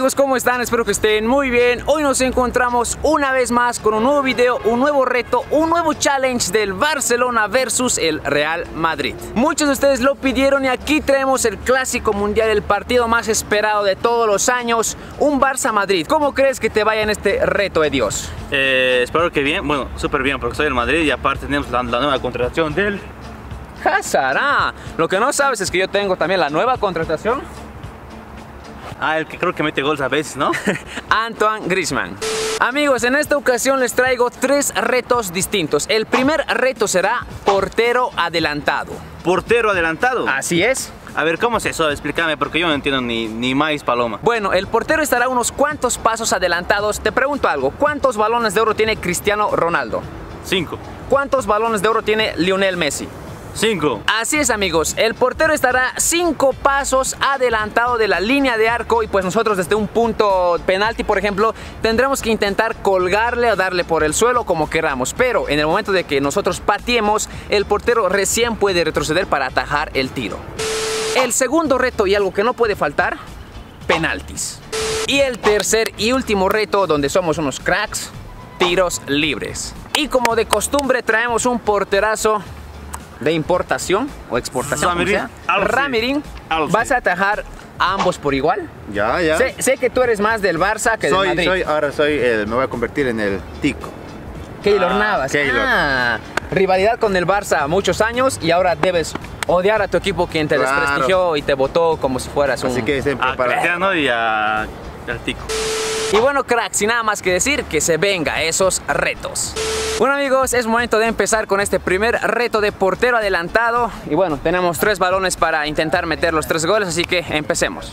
amigos, ¿cómo están? Espero que estén muy bien. Hoy nos encontramos una vez más con un nuevo video, un nuevo reto, un nuevo challenge del Barcelona versus el Real Madrid. Muchos de ustedes lo pidieron y aquí traemos el clásico mundial, el partido más esperado de todos los años, un Barça-Madrid. ¿Cómo crees que te vaya en este reto, Dios? Espero que bien, bueno, súper bien, porque soy del Madrid y aparte tenemos la nueva contratación del Hazard. Lo que no sabes es que yo tengo también la nueva contratación. El que creo que mete goles a veces, ¿no? Antoine Griezmann. Amigos, en esta ocasión les traigo 3 retos distintos. El primer reto será portero adelantado. ¿Portero adelantado? Así es. A ver, ¿cómo es eso? Explícame, porque yo no entiendo ni maíz paloma. Bueno, el portero estará unos cuantos pasos adelantados. Te pregunto algo, ¿cuántos balones de oro tiene Cristiano Ronaldo? 5. ¿Cuántos balones de oro tiene Lionel Messi? 5. Así es, amigos, el portero estará 5 pasos adelantado de la línea de arco y pues nosotros desde un punto penalti, por ejemplo, tendremos que intentar colgarle o darle por el suelo como queramos, pero en el momento de que nosotros pateemos, el portero recién puede retroceder para atajar el tiro. El segundo reto y algo que no puede faltar, penaltis. Y el tercer y último reto, donde somos unos cracks, tiros libres. Y como de costumbre traemos un porterazo de importación o exportación, Ramirín. ¿Vas a atajar a ambos por igual? Ya. Sé que tú eres más del Barça que del Madrid. Ahora me voy a convertir en el tico. Keylor Navas. Rivalidad con el Barça muchos años y ahora debes odiar a tu equipo quien te desprestigió y te votó como si fueras un... Así que estén preparados. A Cristiano y al tico. Y bueno, cracks, sin nada más que decir, que se venga esos retos. Bueno, amigos, es momento de empezar con este primer reto de portero adelantado. Y bueno, tenemos 3 balones para intentar meter los 3 goles, así que empecemos.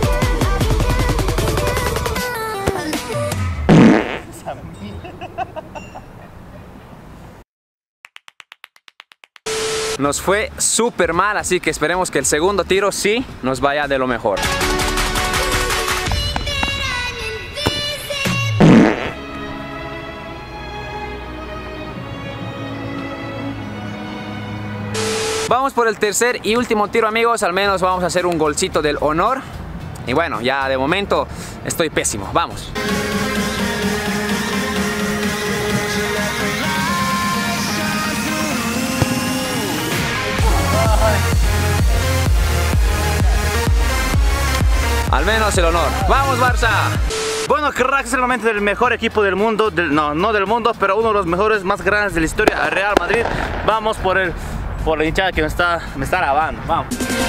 Nos fue súper mal, así que esperemos que el segundo tiro sí nos vaya de lo mejor. Vamos por el tercer y último tiro, amigos. Al menos vamos a hacer un golcito del honor. Y bueno, ya de momento estoy pésimo. Vamos. Al menos el honor. ¡Vamos, Barça! Bueno, cracks, es el momento del mejor equipo del mundo. No del mundo, pero uno de los mejores más grandes de la historia, Real Madrid. Vamos por la hinchada que me está alabando. Vamos.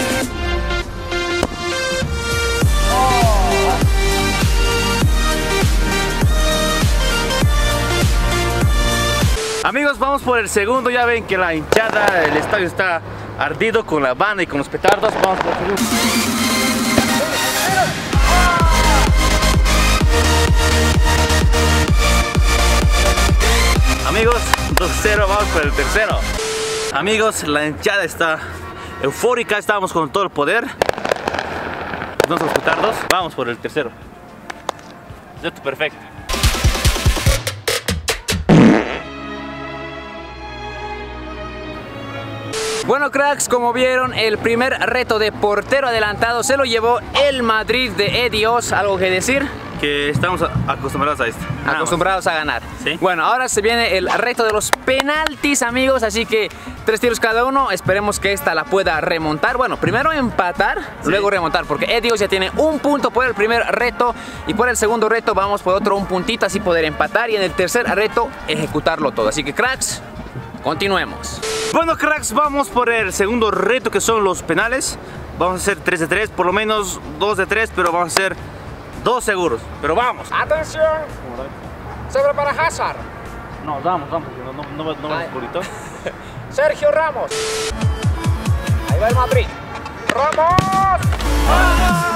Amigos, vamos por el segundo. Ya ven que la hinchada, el estadio está ardido con la banda y con los petardos. Vamos por el segundo. Amigos, 2-0, vamos por el tercero. Amigos, la hinchada está eufórica, estamos con todo el poder. Vamos a los petardos, vamos por el tercero. Esto perfecto. Bueno, cracks, como vieron, el primer reto de portero adelantado se lo llevó el Madrid de Dios. ¿Algo que decir? Que estamos acostumbrados a esto. Acostumbrados a ganar. ¿Sí? Bueno, ahora se viene el reto de los penaltis, amigos, así que 3 tiros cada uno. Esperemos que esta la pueda remontar. Bueno, primero empatar, luego remontar, porque Dios ya tiene un punto por el primer reto y por el segundo reto vamos por otro un puntito, así poder empatar, y en el tercer reto ejecutarlo todo. Así que, cracks, continuemos. Bueno, cracks, vamos por el segundo reto, que son los penales. Vamos a hacer 3 de 3, por lo menos 2 de 3, pero vamos a hacer 2 seguros, pero vamos. Atención, sobre para Hazard. No, vamos, porque no vamos bonito. Sergio Ramos. Ahí va el Madrid. ¡Ramos! ¡Ah!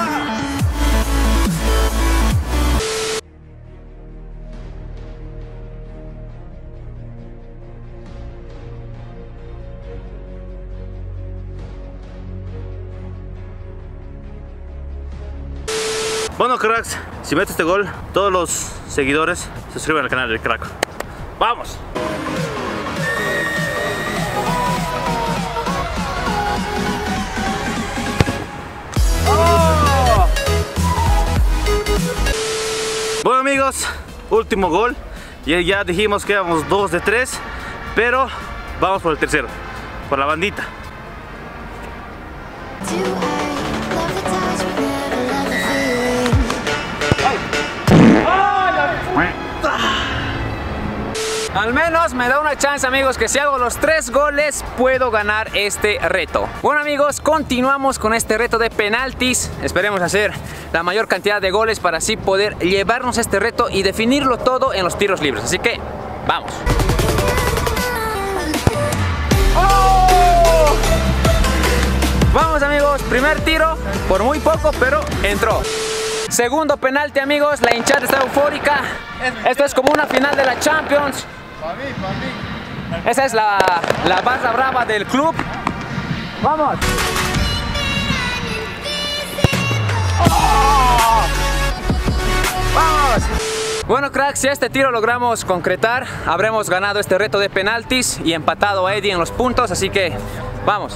Bueno, cracks, si metes este gol, todos los seguidores se suscriben al canal del Crack. ¡Vamos! Bueno amigos, último gol. Y ya dijimos que éramos 2 de 3, pero vamos por el tercero, por la bandita. Al menos me da una chance, amigos, que si hago los 3 goles puedo ganar este reto. Bueno amigos, continuamos con este reto de penaltis. Esperemos hacer la mayor cantidad de goles para así poder llevarnos este reto y definirlo todo en los tiros libres. Así que, vamos. ¡Oh! Vamos amigos, primer tiro, por muy poco, pero entró. Segundo penalti amigos, la hinchada está eufórica. Esto es como una final de la Champions. Esa es la barra brava del club. ¡Vamos! ¡Oh! ¡Vamos! Bueno cracks, si este tiro logramos concretar, habremos ganado este reto de penaltis y empatado a Eddie en los puntos, así que vamos.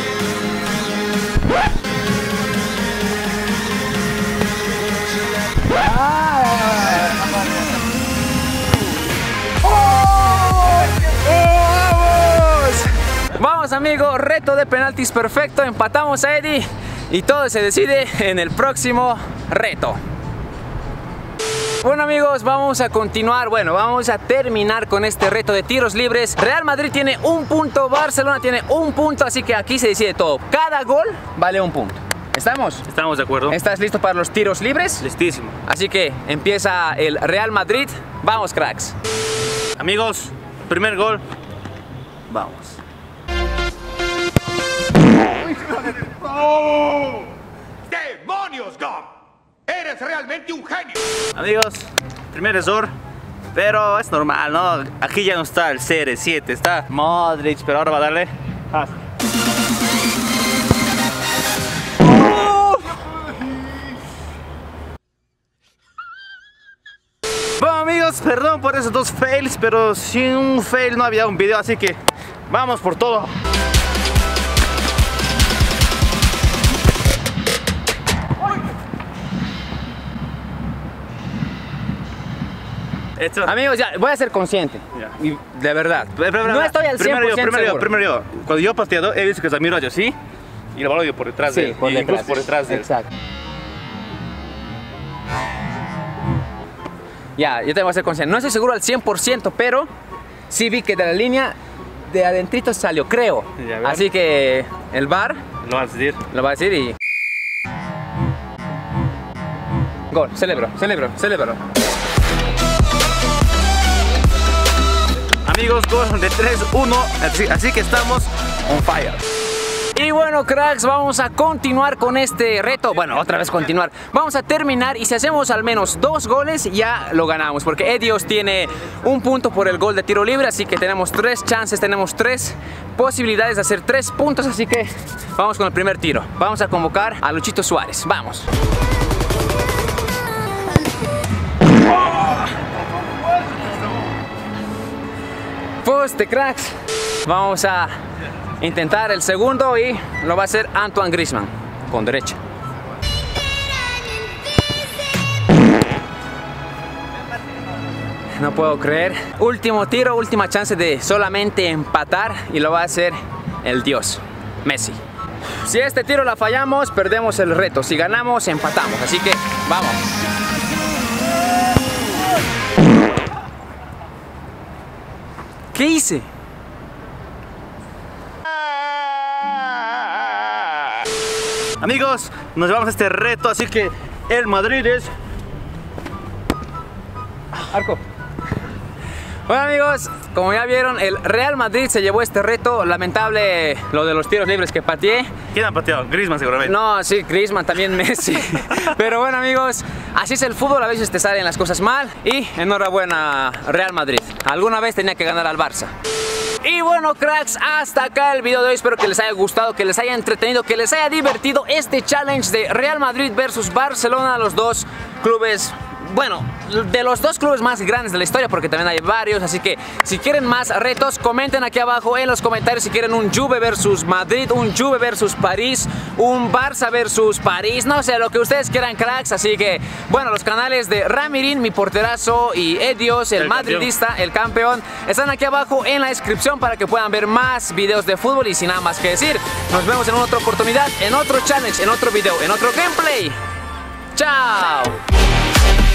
Vamos amigos, reto de penaltis perfecto, empatamos a Eddie y todo se decide en el próximo reto. Bueno amigos, vamos a continuar, vamos a terminar con este reto de tiros libres. Real Madrid tiene 1 punto, Barcelona tiene 1 punto, así que aquí se decide todo. Cada gol vale 1 punto. ¿Estamos? Estamos de acuerdo. ¿Estás listo para los tiros libres? Listísimo. Así que empieza el Real Madrid. Vamos cracks. Amigos, primer gol. Vamos. ¡Oh! ¡Demonios, Gom! ¡Eres realmente un genio! Amigos, primer error, pero es normal, ¿no? Aquí ya no está el CR7, está Modric, pero ahora va a darle. Bueno amigos, perdón por esos 2 fails, pero sin un fail no había un video, así que vamos por todo. Amigos, ya voy a ser consciente. Ya. Y de verdad. No estoy al 100% primero yo. Cuando yo he pateado, he visto que Samir yo sí. Y el balón yo por detrás de él. Por detrás. Incluso por detrás de él. Exacto. Ya, yo tengo que ser consciente. No estoy seguro al 100%, pero sí vi que de la línea de adentrito salió, creo. Así que el VAR lo va a decir. Lo va a decir y... Gol, celebro. Amigos, gol de 3-1, así que estamos on fire. Y bueno cracks, vamos a continuar con este reto. Bueno, otra vez continuar. Vamos a terminar y si hacemos al menos 2 goles ya lo ganamos. Porque Edios tiene 1 punto por el gol de tiro libre. Así que tenemos 3 chances, tenemos 3 posibilidades de hacer 3 puntos. Así que vamos con el primer tiro. Vamos a convocar a Luchito Suárez, vamos. Poste cracks. Vamos a intentar el segundo y lo va a hacer Antoine Griezmann con derecha. No puedo creer. Último tiro, última chance de solamente empatar y lo va a hacer el dios Messi. Si este tiro la fallamos, perdemos el reto. Si ganamos, empatamos. Así que vamos. ¿Qué hice? Amigos, nos llevamos a este reto, así que el Madrid es... Arco. Bueno amigos, como ya vieron, el Real Madrid se llevó este reto. Lamentable lo de los tiros libres que pateé. ¿Quién ha pateado? Griezmann seguramente. No, sí, Griezmann, también Messi. Pero bueno amigos, así es el fútbol, a veces te salen las cosas mal. Y enhorabuena Real Madrid, alguna vez tenía que ganar al Barça. Y bueno cracks, hasta acá el video de hoy. Espero que les haya gustado, que les haya entretenido, que les haya divertido este challenge de Real Madrid versus Barcelona. Los dos clubes bueno, de los dos clubes más grandes de la historia, porque también hay varios, así que si quieren más retos, comenten aquí abajo en los comentarios si quieren un Juve versus Madrid, un Juve versus París, un Barça versus París, no sé, lo que ustedes quieran, cracks. Así que, bueno, los canales de Ramirín, mi porterazo, y Edios, el madridista, el campeón, están aquí abajo en la descripción para que puedan ver más videos de fútbol. Y sin nada más que decir, nos vemos en otra oportunidad, en otro challenge, en otro video, en otro gameplay. ¡Chao!